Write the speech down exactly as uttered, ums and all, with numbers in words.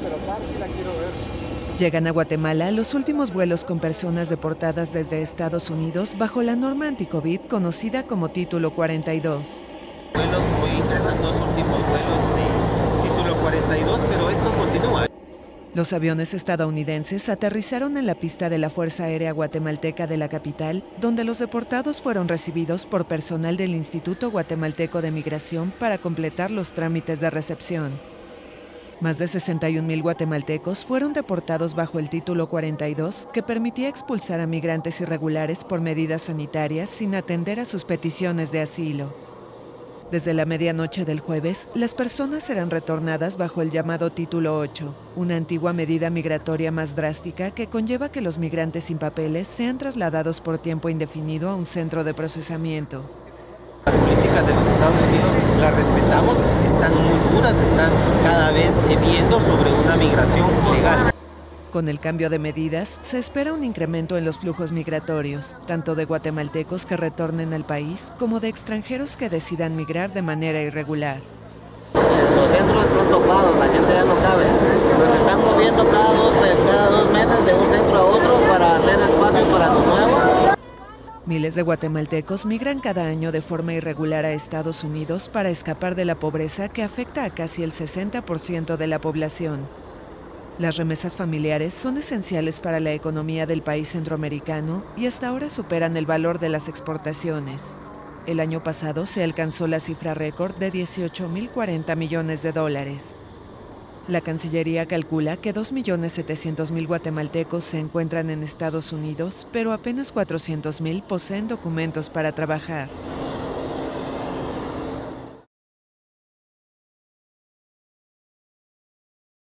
Llegan a Guatemala los últimos vuelos con personas deportadas desde Estados Unidos bajo la norma anti-COVID conocida como Título cuarenta y dos. Vuelos, hoy ingresan dos últimos vuelos de Título cuarenta y dos, pero esto continúa. Los aviones estadounidenses aterrizaron en la pista de la Fuerza Aérea Guatemalteca de la capital, donde los deportados fueron recibidos por personal del Instituto Guatemalteco de Migración para completar los trámites de recepción. Más de sesenta y un mil guatemaltecos fueron deportados bajo el Título cuarenta y dos, que permitía expulsar a migrantes irregulares por medidas sanitarias sin atender a sus peticiones de asilo. Desde la medianoche del jueves, las personas serán retornadas bajo el llamado Título ocho, una antigua medida migratoria más drástica que conlleva que los migrantes sin papeles sean trasladados por tiempo indefinido a un centro de procesamiento. Las políticas de los Estados Unidos las respetamos, están muy duras, están cada vez viendo sobre una migración legal. Con el cambio de medidas, se espera un incremento en los flujos migratorios, tanto de guatemaltecos que retornen al país como de extranjeros que decidan migrar de manera irregular. Los centros están topados, la gente ya no cabe. Nos están moviendo cada dos, cada dos meses de un centro a otro para hacer espacio para los nuevos. Miles de guatemaltecos migran cada año de forma irregular a Estados Unidos para escapar de la pobreza que afecta a casi el sesenta por ciento de la población. Las remesas familiares son esenciales para la economía del país centroamericano y hasta ahora superan el valor de las exportaciones. El año pasado se alcanzó la cifra récord de dieciocho mil cuarenta millones de dólares. La Cancillería calcula que dos millones setecientos mil guatemaltecos se encuentran en Estados Unidos, pero apenas cuatrocientos mil poseen documentos para trabajar.